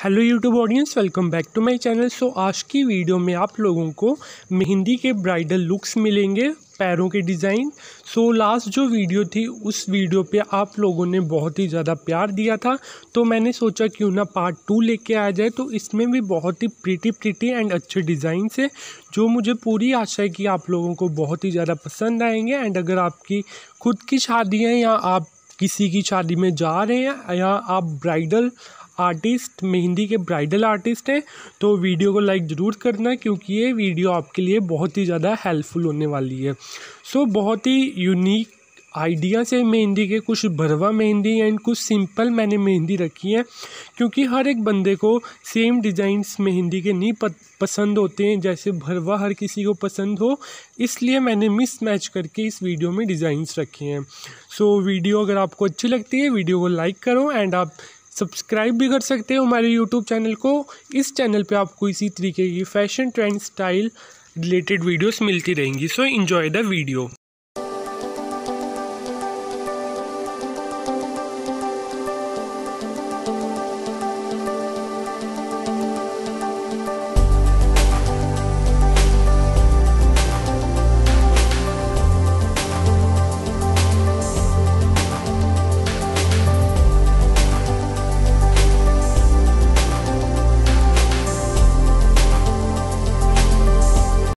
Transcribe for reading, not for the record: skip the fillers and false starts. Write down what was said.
Hello YouTube audience, welcome back to my channel. So आज की video में आप लोगों को मेहंदी के ब्राइडल लुक्स मिलेंगे, पैरों के डिज़ाइन। सो लास्ट जो वीडियो थी उस वीडियो पे आप लोगों ने बहुत ही ज़्यादा प्यार दिया था, तो मैंने सोचा क्यों ना पार्ट 2 लेके आ जाए। तो इसमें भी बहुत ही प्रीटी एंड अच्छे डिज़ाइन है जो मुझे पूरी आशा है कि आप लोगों को बहुत ही ज़्यादा पसंद आएंगे। एंड अगर आपकी खुद की शादी है या आप किसी की शादी में जा रहे हैं या आप ब्राइडल आर्टिस्ट, मेहंदी के ब्राइडल आर्टिस्ट हैं, तो वीडियो को लाइक ज़रूर करना क्योंकि ये वीडियो आपके लिए बहुत ही ज़्यादा हेल्पफुल होने वाली है। सो बहुत ही यूनिक आइडियाज़ है मेहंदी के, कुछ भरवा मेहंदी एंड कुछ सिंपल मैंने मेहंदी रखी है क्योंकि हर एक बंदे को सेम डिज़ाइंस मेहंदी के नहीं पसंद होते हैं, जैसे भरवा हर किसी को पसंद हो, इसलिए मैंने मिस मैच करके इस वीडियो में डिज़ाइंस रखे हैं। सो वीडियो अगर आपको अच्छी लगती है वीडियो को लाइक करो एंड आप सब्सक्राइब भी कर सकते हो हमारे यूट्यूब चैनल को। इस चैनल पे आपको इसी तरीके की fashion, trend, style related videos मिलती रहेंगी। So enjoy the video.